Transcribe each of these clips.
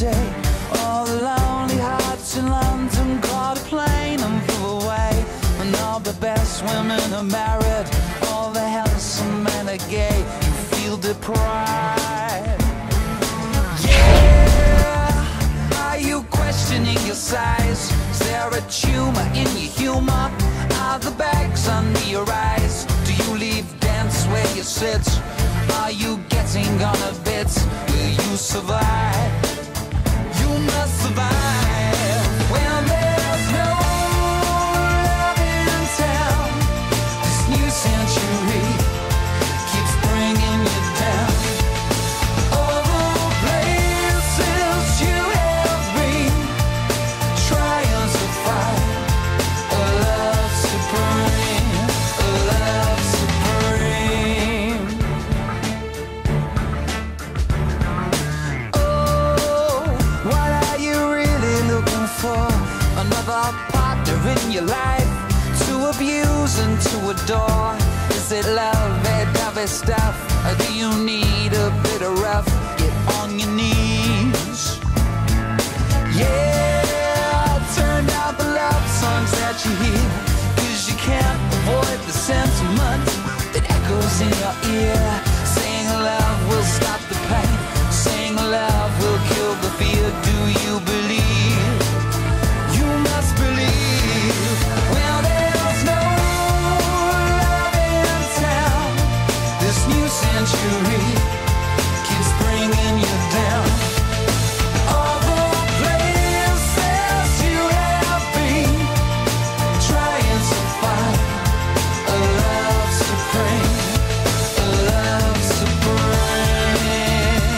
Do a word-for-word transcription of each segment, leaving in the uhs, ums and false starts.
day. All the lonely hearts in London caught a plane and flew away. And all the best women are married, all the handsome men are gay. You feel deprived. Yeah, are you questioning your size? Is there a tumor in your humor? Are the bags under your eyes? Do you leave dance where you sit? Are you getting on a bit? Will you survive? You must survive. Well, there's no love in town. This new century keeps bringing you down. All the places you have been, trying to find a love supreme, a love supreme. Oh, what are you really looking for? Another partner in your life to abuse and to adore? Is it love, that stuff? Or do you need a bit of rough? Get on your knees. Yeah, turn down the love songs that you hear, 'cause you can't avoid the sentiment that echoes in your ear. Saying love will stop the pain, saying love will kill the fear. Do you believe? You must believe. Well, there's no love in town. This new century keeps bringing you down. All the places you have been, trying to find a love supreme, a love supreme.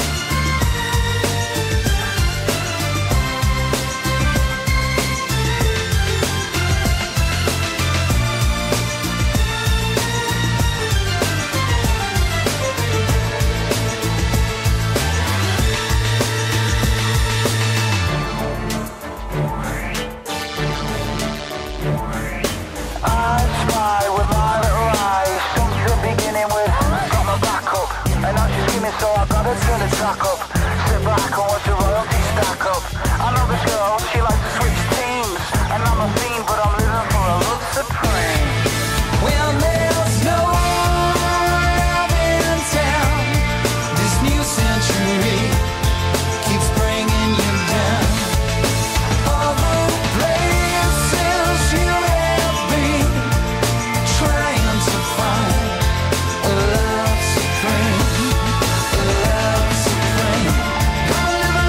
I spy with my little eyes since the beginning with got my back up, and now she's screaming, so I gotta turn the track up. Sit back and watch the royalty stack up. I know this girl, she likes to switch teams, and I'm a fiend, but I'm living for a love supreme. Well, there's no love in town. This new century keeps bringing you down. All the places you have been, trying to find a love supreme, a love supreme. Gonna live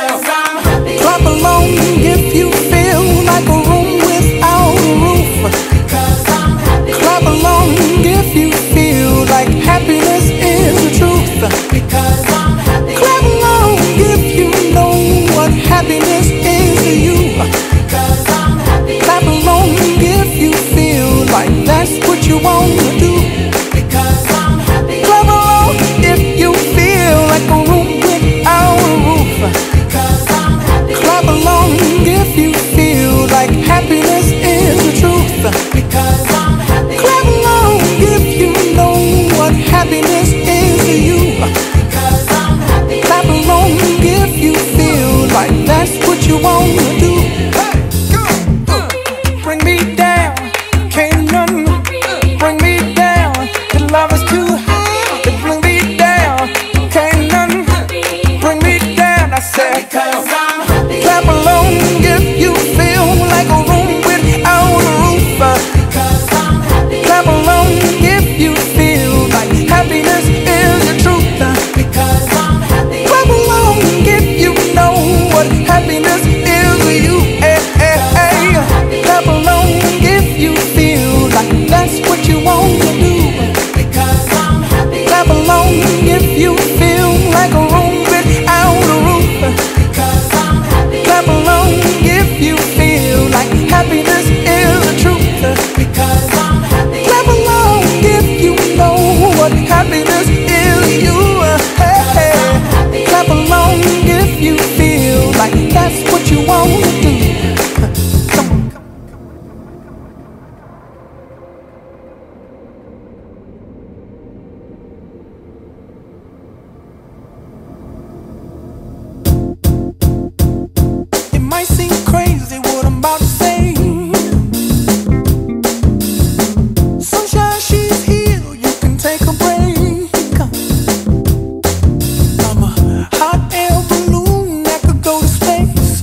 Because I'm happy. Clap along if you feel like a room without a roof. Because I'm happy. Clap along if you feel like happiness is the truth. Because I'm happy. Clap along if you know what happiness is to you. Because I'm happy. Clap along if you feel like that's what you want to do. Because I'm happy. Clap along if you feel like a room without a roof. Because I'm happy. Clap along if you feel like happiness is the truth. Because I'm happy. Clap along if you know what happiness is to you. Because I'm happy. Clap along if you feel like that's what you want to do. Bring me down, can't none bring me down. The love is too high to bring me down. Can't none bring me down. I said, Because I'm happy. clap along if you feel like a room without a roof. Because I'm happy. Clap along if you feel like happiness is the truth. Because I'm happy. Clap along if you know what happiness is to you. Hey, hey, hey. Clap along if you feel like that's what you want to do. Because I'm happy. Clap along if you feel like a room without a roof. Because I'm happy. Clap along if you feel like happiness is the truth. Because I'm happy. Clap along if you know what happiness is to you. Hey, hey. Clap along if you feel like that's what you want to do. Come on. It might seem crazy what I'm about to say. Sunshine, she's here, you can take a break. I'm a hot air balloon that could go to space.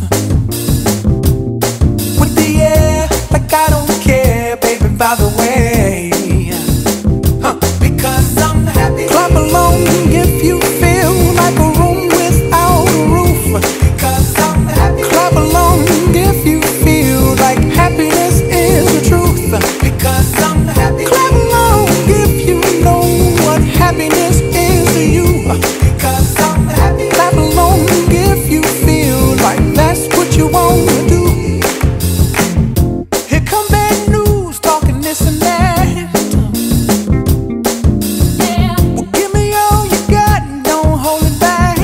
With the air, like I don't care, baby, by the way. Huh. Because I'm happy. Clap along if you feel like a room without a roof. Because I'm happy. Clap along if you feel like happiness is the truth. Because I'm happy. Clap along if you know what happiness is to you. Because I'm happy. Clap along if you feel like that's what you want to do. Here come bad news, talking this and that. Well, give me all you got and don't hold it back.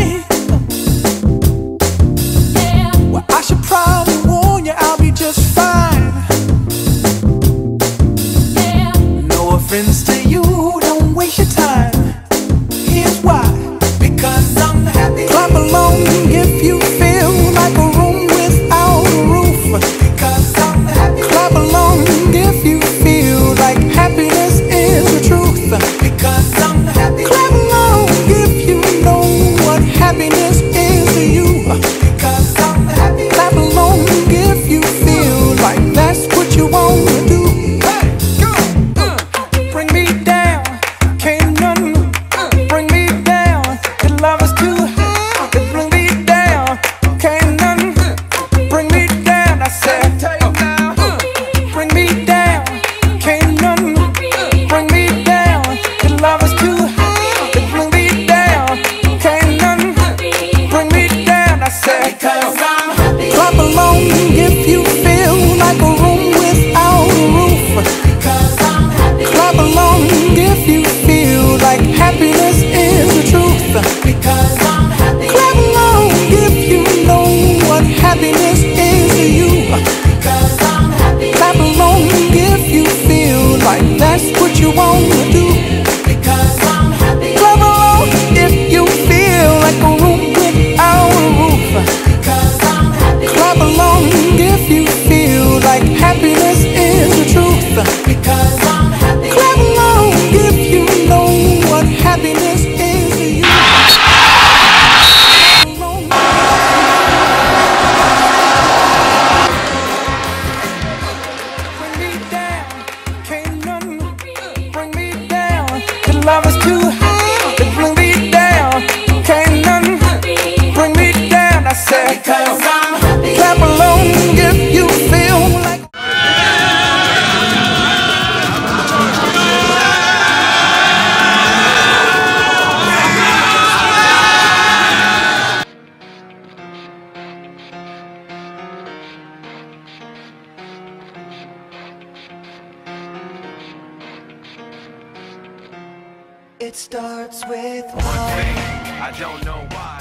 Well, I should probably warn you, I'll be just fine. No offense to you, don't waste your time. Here's why. Because I'm happy. Clap along if you feel like a room without a roof. Because I'm happy. Clap along if you feel like happiness is the truth. Because I'm happy. Clap along if you know what happiness is to you. Because I'm happy. Clap along if you feel like that's what you want to do. Hey, go. Uh, Bring me down, can't none bring me down. The love is too high to bring me down. Can't none bring me down. I said, tell you now. Uh, bring me down, can't none bring me down. The love is too high to bring me down. Can't none bring me down. I said, because I'm happy. clap along if you feel like a room without a roof. Because I'm happy. Clap along if you feel like happiness is the truth. Because I'm happy. Clap along if you know what happiness is to you. Because I'm happy. Clap along if you feel like that's what you want to do. Because I'm happy. Clap along if you feel like a room without a roof. Because I'm happy. Clap along if you feel like happiness is the truth. Because I'm happy. Clap along if you know what happiness is to you. It starts with one thing, I don't know why.